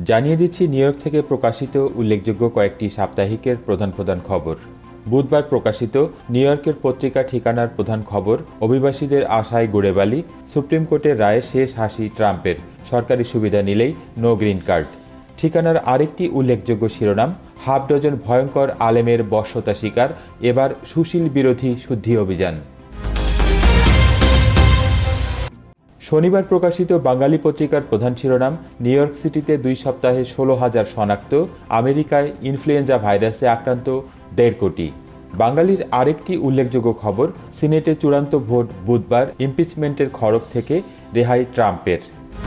জানিয়ে দিচ্ছি new York থেকে প্রকাশিত উল্লেখযোগ্য কয়েকটি সাপ্তাহিকের প্রধান খবর। বুধবার প্রকাশিত নিউ ইয়র্কের পত্রিকা ঠিকানার প্রধান খবর, অভিবাসীদের আশায় গুড়েবালি, সুপ্রিম কোর্টের রায়ে শেষ হাসি ট্রাম্পের, সরকারি সুবিধা নিলেই নো গ্রিন কার্ড। ঠিকানার আরেকটি উল্লেখযোগ্য শিরোনাম, হাফ ডজন ভয়ঙ্কর আলেমের বশ্যতা শিকার, এবার সুশীল বিরোধী শুদ্ধি অভিযান। শনিবার প্রকাশিত বাঙালি পত্রিকার প্রধান শিরোনাম, নিউ ইয়র্ক সিটিতে 2 সপ্তাহে 16,000 শনাক্ত, আমেরিকায় ইনফ্লুয়েঞ্জা ভাইরাসে আক্রান্ত 1.5 কোটি। বাঙালির আরেকটি উল্লেখযোগ্য খবর, সিনেটে চূড়ান্ত ভোট বুধবার, ইমপিচমেন্টের খড়গ থেকে রেহাই ট্রাম্পের।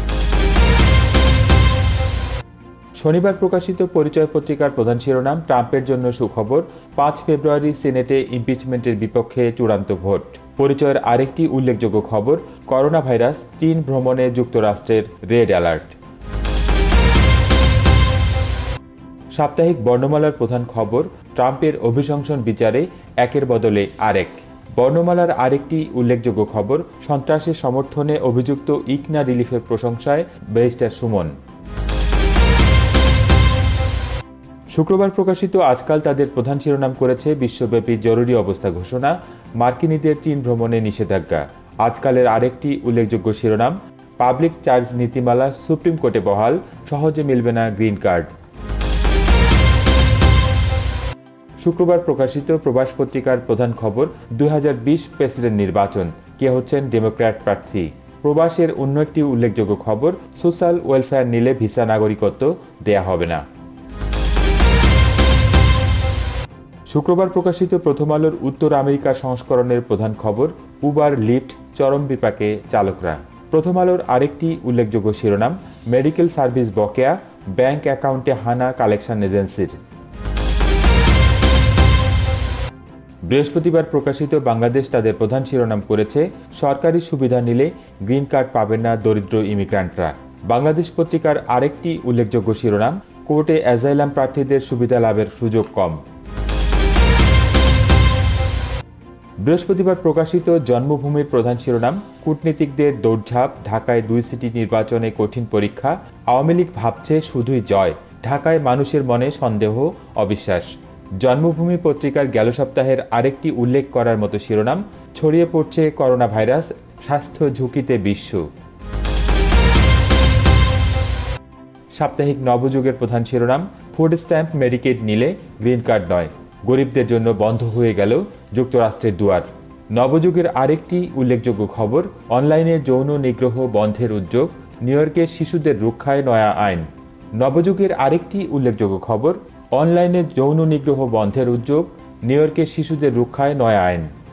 শনিবার প্রকাশিত পরিচয় পত্রিকার প্রধান শিরোনাম, ট্রাম্পের জন্য সুখবর, 5 ফেব্রুয়ারি সিনেটে ইমপিচমেন্টের বিপক্ষে চূড়ান্ত ভোট। পরিচয়ের আরেকটি উল্লেখযোগ্য খবর, করোনা ভাইরাস, চীন ভ্রমণে যুক্তরাষ্ট্রের রেড অ্যালার্ট। সাপ্তাহিক বর্ণমালার প্রধান খবর, ট্রাম্পের অভিশংসন বিচারে একের বদলে আরেক। বর্ণমালার আরেকটি উল্লেখযোগ্য খবর, সন্ত্রাসের সমর্থনে অভিযুক্ত ইকনা রিলিফের প্রশংসায় ব্যারিস্টার সুমন। শুক্রবার প্রকাশিত আজকাল তাদের প্রধান শিরোনাম করেছে, বিশ্বব্যাপী জরুরি অবস্থা ঘোষণা, মার্কিনীদের চীন ভ্রমণে নিষেধাজ্ঞা। আজকালের আরেকটি উল্লেখযোগ্য শিরোনাম, পাবলিক চার্জ নীতিমালা সুপ্রিম কোর্টে বহাল, সহজে মিলবে না গ্রিন কার্ড। শুক্রবার প্রকাশিত প্রবাস পত্রিকার প্রধান খবর, 2020 প্রেসিডেন্ট নির্বাচন, কে হচ্ছেন ডেমোক্র্যাট প্রার্থী। প্রবাসের অন্য একটি উল্লেখযোগ্য খবর, সোশ্যাল ওয়েলফেয়ার নিলে ভিসা নাগরিকত্ব দেয়া হবে না। শুক্রবার প্রকাশিত প্রথম আলোর উত্তর আমেরিকা সংস্করণের প্রধান খবর, উবার লিফট চরম বিপাকে চালকরা। প্রথম আলোর আরেকটি উল্লেখযোগ্য শিরোনাম, মেডিকেল সার্ভিস বকেয়া, ব্যাংক অ্যাকাউন্টে হানা কালেকশন এজেন্সির। বৃহস্পতিবার প্রকাশিত বাংলাদেশ তাদের প্রধান শিরোনাম করেছে, সরকারি সুবিধা নিলে গ্রিন কার্ড পাবেন না দরিদ্র ইমিগ্রান্টরা। বাংলাদেশ পত্রিকার আরেকটি উল্লেখযোগ্য শিরোনাম, কোর্টে অ্যাজাইলাম প্রার্থীদের সুবিধা লাভের সুযোগ কম। বৃহস্পতিবার প্রকাশিত জন্মভূমির প্রধান শিরোনাম, কূটনীতিকদের দৌড়ঝাঁপ, ঢাকায় 2 সিটি নির্বাচনে কঠিন পরীক্ষা, আওয়ামী লীগ ভাবছে শুধুই জয়, ঢাকায় মানুষের মনে সন্দেহ অবিশ্বাস। জন্মভূমি পত্রিকার গেল সপ্তাহের আরেকটি উল্লেখ করার মতো শিরোনাম, ছড়িয়ে পড়ছে করোনা ভাইরাস, স্বাস্থ্য ঝুঁকিতে বিশ্ব। সাপ্তাহিক নবযুগের প্রধান শিরোনাম, ফুড স্ট্যাম্প মেডিকেড নিলে গ্রিন কার্ড নয়, গরিবদের জন্য বন্ধ হয়ে গেল যুক্তরাষ্ট্রের দুয়ার। নবযুগের আরেকটি উল্লেখযোগ্য খবর, অনলাইনে যৌন নিগ্রহ বন্ধের উদ্যোগ, নিউ ইয়র্কের শিশুদের রক্ষায় নয়া আইন। নবযুগের আরেকটি উল্লেখযোগ্য খবর, অনলাইনে যৌন নিগ্রহ বন্ধের উদ্যোগ, নিউ ইয়র্কের শিশুদের রক্ষায় নয়া আইন।